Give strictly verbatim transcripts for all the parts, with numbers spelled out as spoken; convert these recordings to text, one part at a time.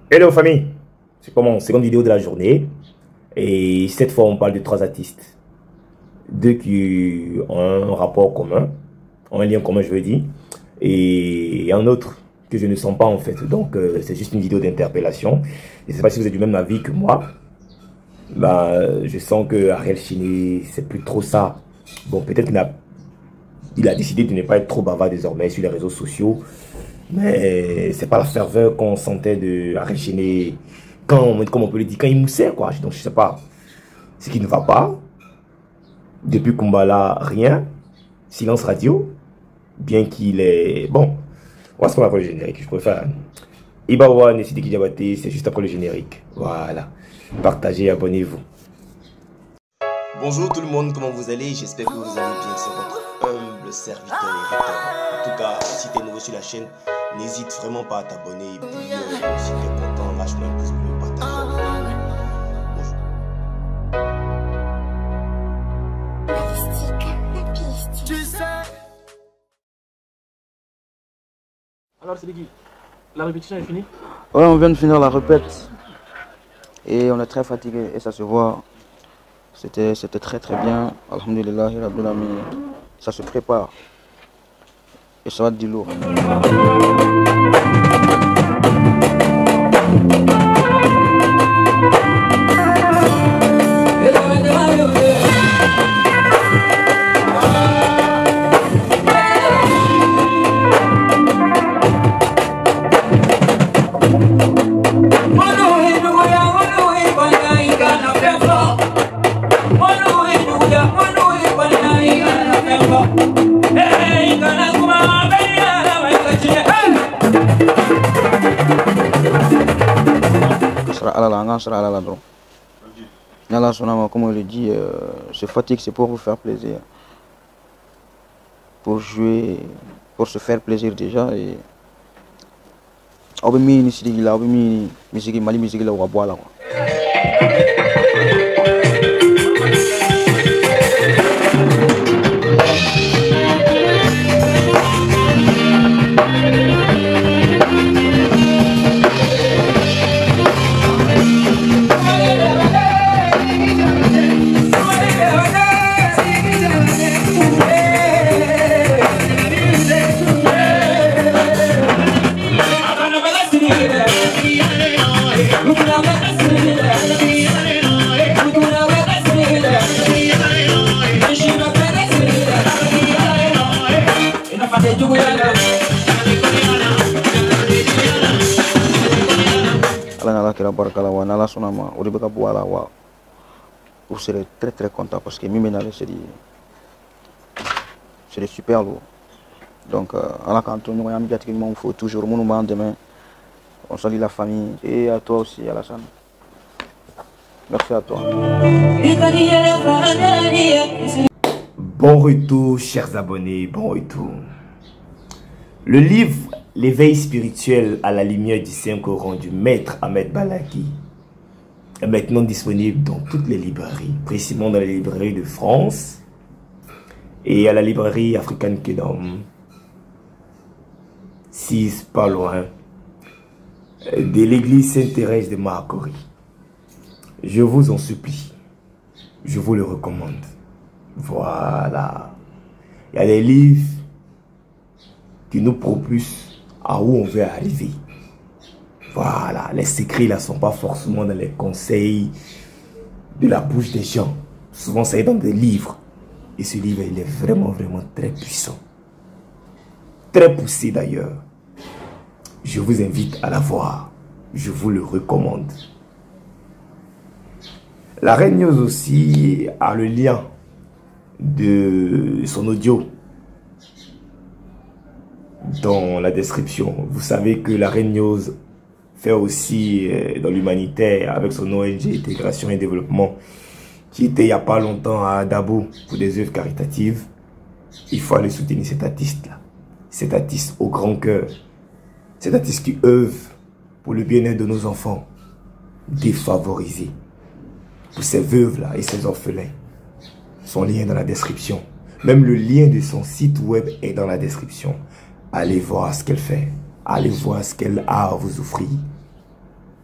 Hello famille, c'est pour mon seconde vidéo de la journée et cette fois on parle de trois artistes, deux qui ont un rapport commun, ont un lien commun je veux dire, et un autre que je ne sens pas en fait, donc euh, c'est juste une vidéo d'interpellation. Je ne sais pas si vous êtes du même avis que moi, bah, je sens que Ariel Chiné c'est plus trop ça. Bon, peut-être qu'il a, il a décidé de ne pas être trop bavard désormais sur les réseaux sociaux. Mais c'est pas la ferveur qu'on sentait de Ariel Chiné quand, comme on peut le dire, quand il moussait, quoi. Donc, je sais pas ce qui ne va pas. Depuis Kumbala, rien. Silence radio. Bien qu'il est... Bon, on va se prendre après le générique, je préfère. Ibawa, Nessidiki Diabaté, c'est juste après le générique. Voilà. Partagez, abonnez-vous. Bonjour tout le monde, comment vous allez? J'espère que vous allez bien, c'est votre humble serviteur et référent. En tout cas, si tu es nouveau sur la chaîne, n'hésite vraiment pas à t'abonner. Et puis, euh, si tu es content, lâche-moi un pouce bleu, partage. Bonjour. Alors Sidiki, la répétition est finie? Ouais, on vient de finir la répète et on est très fatigué et ça se voit. C'était c'était très très bien. Alhamdulillah, ça se prépare et ça va être du lourd. Comme on le dit, euh, se fatigue, c'est pour vous faire plaisir, pour jouer, pour se faire plaisir déjà. Et vous serez très très content parce que Mimenale c'est des super lourd. Donc, quand il faut toujours mon demain. On salue la famille et à toi aussi, Alassane. Merci à toi. Bon retour, chers abonnés, bon retour. Le livre L'éveil spirituel à la lumière du Saint-Coran du maître Ahmed Balaki est maintenant disponible dans toutes les librairies, précisément dans les librairies de France et à la librairie African Kingdom, six pas loin de l'église Sainte-Thérèse de Marcory. Je vous en supplie, je vous le recommande. Voilà. Il y a des livres qui nous propulsent à où on veut arriver. Voilà. Les secrets là ne sont pas forcément dans les conseils de la bouche des gens. Souvent, c'est dans des livres. Et ce livre, il est vraiment, vraiment très puissant. Très poussé d'ailleurs. Je vous invite à la voir. Je vous le recommande. La Reine News aussi a le lien de son audio dans la description. Vous savez que la Reine News fait aussi dans l'humanitaire avec son O N G Intégration et Développement qui était il n'y a pas longtemps à Dabo pour des œuvres caritatives. Il faut aller soutenir cet artiste-là. Cet artiste au grand cœur. Cet artiste qui œuvre pour le bien-être de nos enfants défavorisés. Pour ces veuves-là et ces orphelins. Son lien est dans la description. Même le lien de son site web est dans la description. Allez voir ce qu'elle fait. Allez voir ce qu'elle a à vous offrir.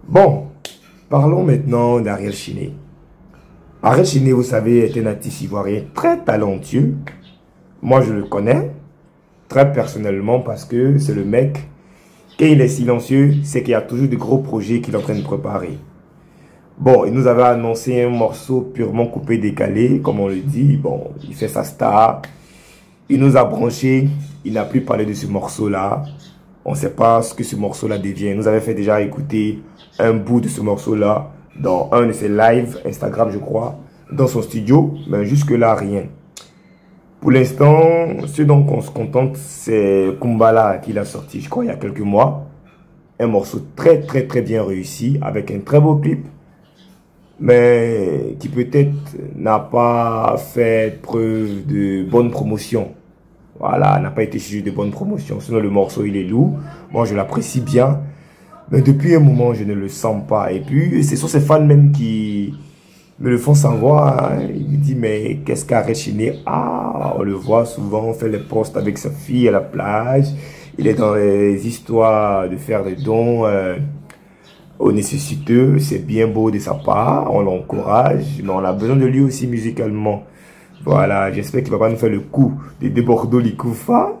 Bon, parlons maintenant d'Ariel Chiné. Ariel Chiné, vous savez, est un artiste ivoirien très talentueux. Moi, je le connais très personnellement parce que c'est le mec, quand il est silencieux, c'est qu'il y a toujours de gros projets qu'il est en train de préparer. Bon, il nous avait annoncé un morceau purement coupé, décalé, comme on le dit. Bon, il fait sa star. Il nous a branché. Il n'a plus parlé de ce morceau-là. On ne sait pas ce que ce morceau-là devient. Il nous avait fait déjà écouter un bout de ce morceau-là dans un de ses lives Instagram, je crois, dans son studio. Mais jusque-là, rien. Pour l'instant, ce dont on se contente, c'est Kumbala qu'il a sorti, je crois, il y a quelques mois. Un morceau très, très, très bien réussi, avec un très beau clip. Mais qui peut-être n'a pas fait preuve de bonne promotion. Voilà, n'a pas été jugé de bonne promotion. Sinon, le morceau, il est lourd. Moi, je l'apprécie bien. Mais depuis un moment, je ne le sens pas. Et puis, ce sont ces fans même qui me le font savoir. Hein. Il me dit, mais qu'est-ce qu'Ariel Chiné? Ah, on le voit souvent, on fait les posts avec sa fille à la plage. Il est dans les histoires de faire des dons euh, aux nécessiteux. C'est bien beau de sa part, on l'encourage. Mais on a besoin de lui aussi musicalement. Voilà, j'espère qu'il va pas nous faire le coup de, de Bordeaux Likoufa,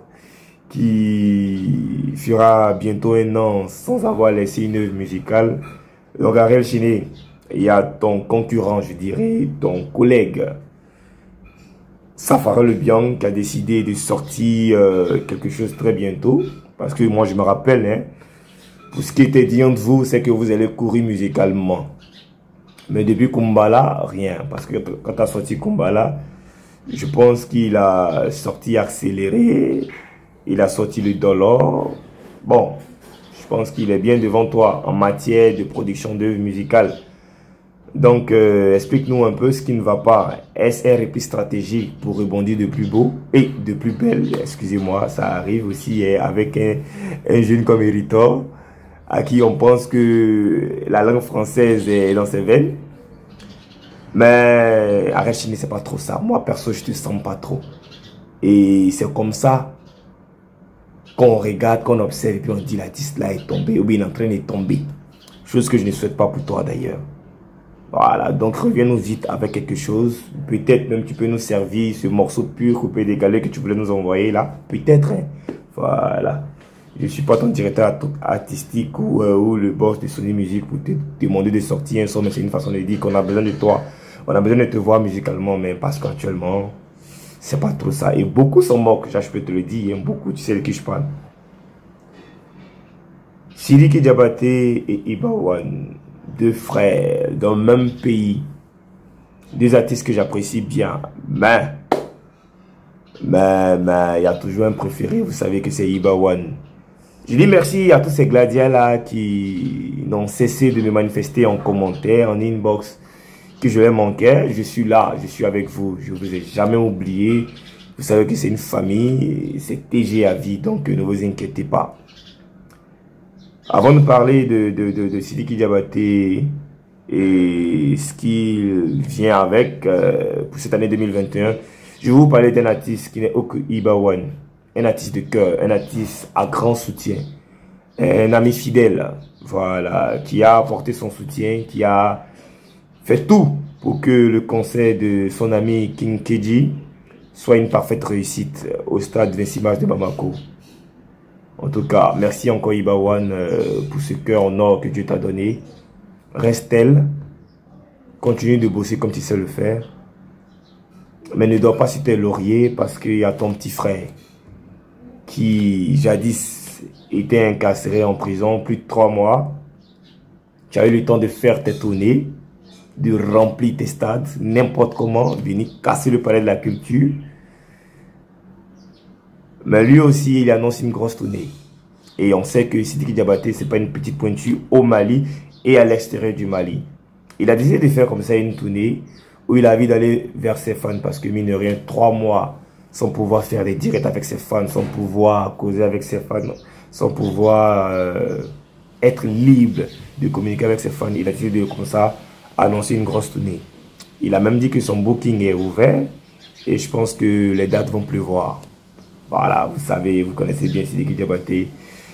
qui fera bientôt un an sans avoir laissé une œuvre musicale. Donc Ariel Chiné, il y a ton concurrent, je dirais, ton collègue Safara Le Biang qui a décidé de sortir euh, quelque chose très bientôt. Parce que moi je me rappelle, hein, pour ce qui était dit entre vous, c'est que vous allez courir musicalement. Mais depuis Kumbala, rien. Parce que quand tu as sorti Kumbala, je pense qu'il a sorti Accéléré, il a sorti le Dollar. Bon, je pense qu'il est bien devant toi en matière de production d'œuvres musicales. Donc, euh, explique-nous un peu ce qui ne va pas. S R et puis stratégie pour rebondir de plus beau et de plus belle. Excusez-moi, ça arrive aussi hein, avec un, un jeune comme Héritor, à qui on pense que la langue française est dans ses veines. Mais Ariel Chiné, c'est pas trop ça. Moi, perso, je te sens pas trop. Et c'est comme ça qu'on regarde, qu'on observe, et puis on dit l'artiste là est tombé, ou bien il est en train de tomber. Chose que je ne souhaite pas pour toi d'ailleurs. Voilà, donc reviens-nous vite avec quelque chose. Peut-être même tu peux nous servir ce morceau pur, coupé, décalé que tu voulais nous envoyer là. Peut-être, hein. Voilà. Je ne suis pas ton directeur artistique ou, euh, ou le boss de Sony Music pour te demander de sortir un son, mais c'est une façon de dire qu'on a besoin de toi. On a besoin de te voir musicalement, mais parce qu'actuellement, c'est pas trop ça. Et beaucoup s'en moquent, je peux te le dire. Hein, beaucoup, tu sais de qui je parle. Sidiki Diabaté et Ibawan, deux frères dans le même pays. Deux artistes que j'apprécie bien. Mais, mais, mais, il y a toujours un préféré. Vous savez que c'est Ibawan. Je dis merci à tous ces gladiens là qui n'ont cessé de me manifester en commentaire, en inbox, que je les manquais. Je suis là, je suis avec vous. Je ne vous ai jamais oublié. Vous savez que c'est une famille, c'est T G à vie, donc ne vous inquiétez pas. Avant de parler de, de, de, de Sidiki Diabaté et ce qui vient avec euh, pour cette année deux mille vingt et un, je vais vous parler d'un artiste qui n'est aucun Ibawan. Un artiste de cœur, un artiste à grand soutien, un ami fidèle, voilà, qui a apporté son soutien, qui a fait tout pour que le concert de son ami King Keji soit une parfaite réussite au stade vingt-six mars de Bamako. En tout cas, merci encore Ibawan euh, pour ce cœur en or que Dieu t'a donné. Reste tel, continue de bosser comme tu sais le faire, mais ne dois pas citer laurier parce qu'il y a ton petit frère qui jadis était incarcéré en prison plus de trois mois. Tu as eu le temps de faire tes tournées, de remplir tes stades, n'importe comment, venir casser le palais de la culture. Mais lui aussi, il annonce une grosse tournée. Et on sait que Sidiki Diabaté, ce n'est pas une petite pointure au Mali et à l'extérieur du Mali. Il a décidé de faire comme ça une tournée où il a envie d'aller vers ses fans parce que mine de rien, trois mois sans pouvoir faire des directs avec ses fans, sans pouvoir causer avec ses fans, sans pouvoir euh, être libre de communiquer avec ses fans. Il a décidé de, comme ça, annoncer une grosse tournée. Il a même dit que son booking est ouvert et je pense que les dates vont pleuvoir. Voilà, vous savez, vous connaissez bien Sidiki Diabaté.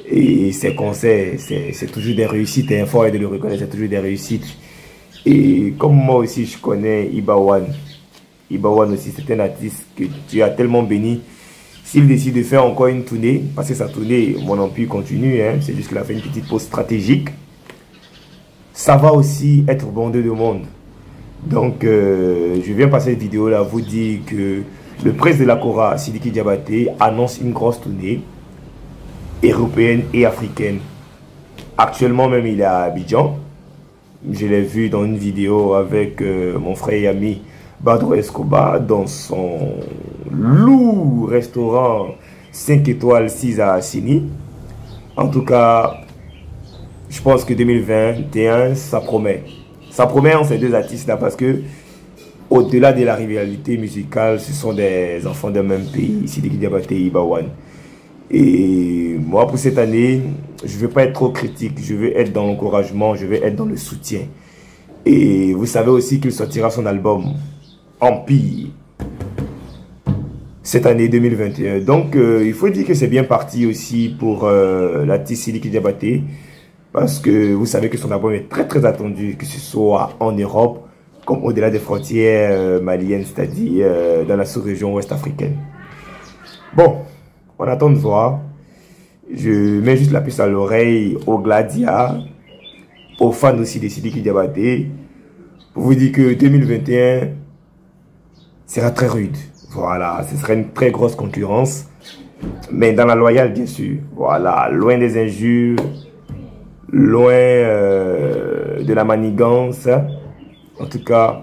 Et ses concerts, c'est toujours des réussites. Il faut de le reconnaître, c'est toujours des réussites. Et comme moi aussi, je connais Ibawan. Ibawan aussi, c'est un artiste que tu as tellement béni. S'il décide de faire encore une tournée, parce que sa tournée, mon empire continue, hein, c'est juste qu'il a fait une petite pause stratégique, ça va aussi être bondé de monde. Donc, euh, je viens passer cette vidéo-là vous dire que le président de la Kora, Sidiki Diabaté, annonce une grosse tournée européenne et africaine. Actuellement même, il est à Abidjan. Je l'ai vu dans une vidéo avec euh, mon frère et ami Badro Escobar dans son lourd restaurant cinq étoiles six à Assini. En tout cas, je pense que deux mille vingt et un, ça promet. Ça promet en ces deux artistes-là parce que au-delà de la rivalité musicale, ce sont des enfants d'un même pays, Sidiki Diabaté et Ibawan. Et moi, pour cette année, je ne veux pas être trop critique, je veux être dans l'encouragement, je veux être dans le soutien. Et vous savez aussi qu'il sortira son album Empire cette année deux mille vingt et un. Donc, euh, il faut dire que c'est bien parti aussi pour euh, l'artiste Sidiki Diabaté. Parce que vous savez que son album est très très attendu, que ce soit en Europe, comme au-delà des frontières euh, maliennes, c'est-à-dire euh, dans la sous-région ouest africaine. Bon, on attend de voir. Je mets juste la puce à l'oreille aux Gladia, aux fans aussi de Sidiki Diabaté, pour vous dire que deux mille vingt et un sera très rude. Voilà, ce sera une très grosse concurrence, mais dans la loyale bien sûr. Voilà, loin des injures, loin euh, de la manigance. En tout cas,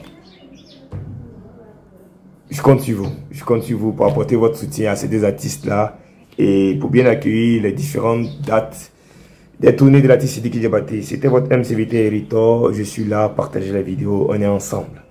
je compte sur vous. Je compte sur vous pour apporter votre soutien à ces deux artistes-là et pour bien accueillir les différentes dates des tournées de l'artiste Sidiki Diabaté. C'était votre M C V T Héritor. Je suis là, partagez la vidéo, on est ensemble.